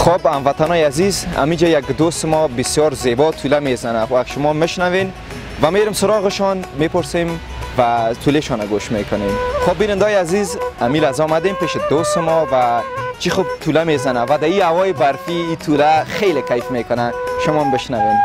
خب هموطنای عزیز، همینجا یک دوست ما بسیار زیبا توله میزنه و شما میشنوین و میریم سراغشان، میپرسیم و تولهشان گوش میکنیم. خب بینندای عزیز، امیل از آمدیم پیش دوست ما و چی خوب توله میزنه و در این هوای برفی این توله خیلی کیف میکنه. شما هم بشنوین.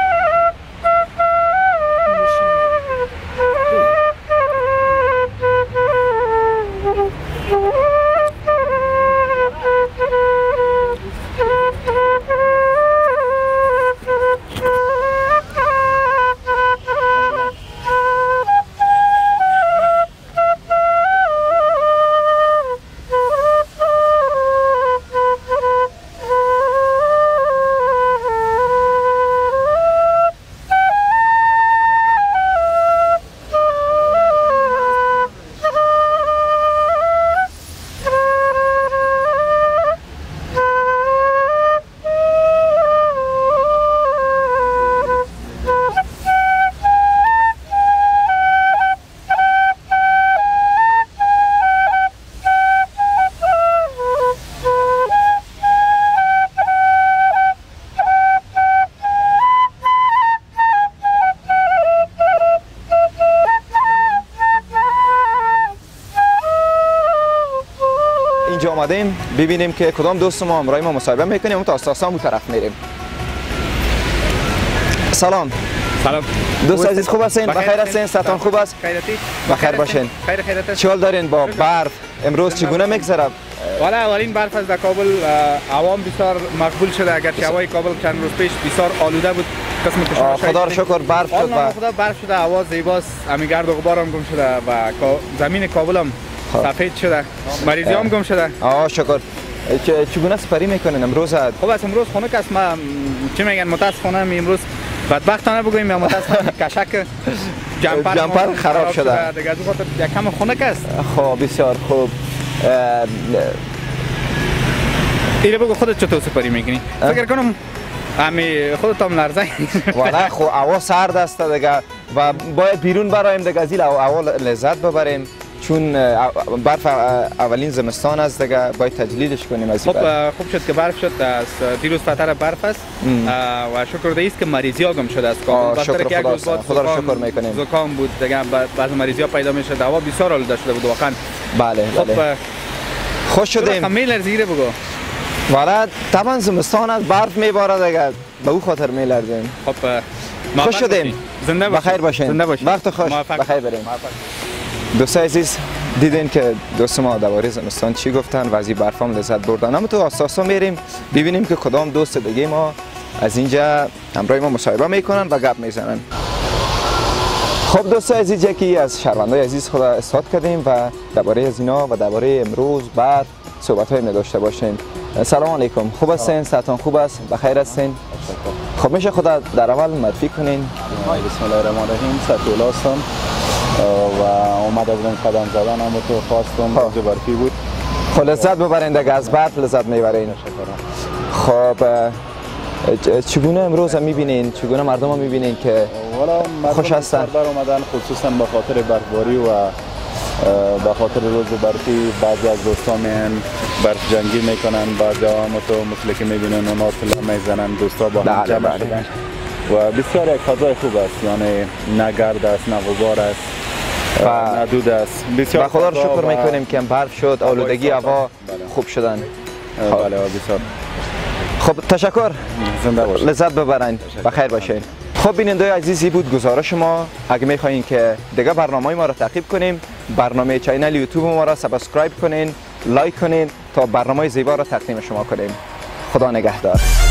اینجا آمدیم ببینیم که کدام دوست ما همراه ما مصاحبه میکنیم و تا استاسان طرف میریم. سلام. سلام. دوست عزیز خوب هستین؟ بخیر هستین؟ صحتان خوب است؟ خیراتی. بخیر باشین. خیر خیرات. چه حال دارین با برف؟ امروز چگونه میگذره؟ والا اولین برف از کابل عوام بسیار مقبول شده، اگرچه هوای کابل چند روز پیش بسیار آلوده بود. قسم کشمکش خدا رو شکر برف شد و خدا برف شده، هوا زیباست، همین گرد و غبار هم گم شده و زمین کابل هم سفید شده، مریضی هم گم شده. شکر. چگونه سپری میکنین امروز؟ خب از امروز خنک است. ما چی میگن متاسفانه امروز بدبختانه بگوییم یا متاسفانه کشک جمپر خراب شده. دیگه از خاطر یک کم خنک است. خب بسیار خوب. ایره بگو خودت چطور سپری میکنی؟ فکر کنم امی خودت هم لرزه. والا خب هوا سرد است دیگه و باید بیرون برایم دیگه، از این هوا لذت ببریم چون برف اولین زمستان است دیگه، باید تجلیلش کنیم از این برف. خوب شد که برف شد، از دیروز فتره برف است و شکر ده است که مریضی ها گم شده است. شکر خدا رو شکر میکنیم. زکام بود دیگه، بعضی مریضی ها پیدا میشه، هوا بسیار آلوده شده بود واقعا. بله بله. خوش شدیم. خب میلرزی بگو. والا طبعا زمستان است، برف میباره دیگه، به او خاطر میلرزیم. خب خوش شدیم. زنده باشین. بخیر باشین. زنده باشین. وقت خوش. بخیر بریم. دوستان عزیز، دیدین که دوست ما درباره زمستان چی گفتن و از این برف هم لذت بردن. اما تو اساسا میریم ببینیم که کدام دوست دیگه ما از اینجا همراه ما مصاحبه میکنن و گپ میزنن. خب دوستان عزیز، یکی از شهروندای عزیز خدا استاد کردیم و درباره از اینا و درباره امروز بعد صحبت های داشته باشیم. سلام علیکم، خوب هستین؟ صحتان خوب است؟ بخیر هستین؟ خب میشه خدا در اول معرفی کنین؟ بسم الله الرحمن الرحیم. سطولا هستم و اومده بودم قدم زدن، اما تو خواستم روز برفی بود. خب لذت ببرین دیگه، از برف لذت میبرین. خب چگونه امروز میبینین؟ چگونه مردم ها میبینین که خوش هستن؟ مردم اومدن خصوصا به خاطر برفباری و به خاطر روز برفی. بعضی از دوستان میان برف جنگی میکنن، بعضی هم تو مثل که میبینن اونا طلا میزنن، دوستا با هم جمع شدن و بسیار یک فضای خوب است، یعنی نه گرد است نه غبار است نه دود است. بسیار خدا رو شکر میکنیم که برف شد، آلودگی هوا خوب شدن. بله بسیار خب تشکر. زنده باشین. لذت ببرین. بخیر باشین. خب بیننده عزیزی بود گزارش ما. اگه میخواین که دیگه برنامه ما را تعقیب کنیم، برنامه چینل یوتیوب ما را سابسکرایب کنین، لایک کنین تا برنامه زیبا را تقدیم شما کنیم. خدا نگهدار.